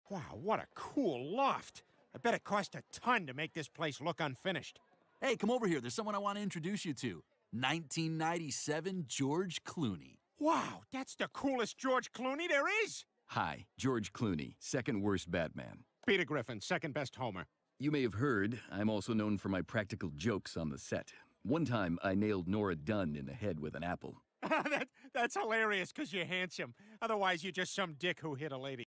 Wow, what a cool loft. I bet it cost a ton to make this place look unfinished. Hey, come over here. There's someone I want to introduce you to. 1997 George Clooney. Wow, that's the coolest George Clooney there is. Hi, George Clooney, second worst Batman. Peter Griffin, second best Homer. You may have heard, I'm also known for my practical jokes on the set. One time, I nailed Nora Dunn in the head with an apple. That's hilarious because you're handsome. Otherwise, you're just some dick who hit a lady.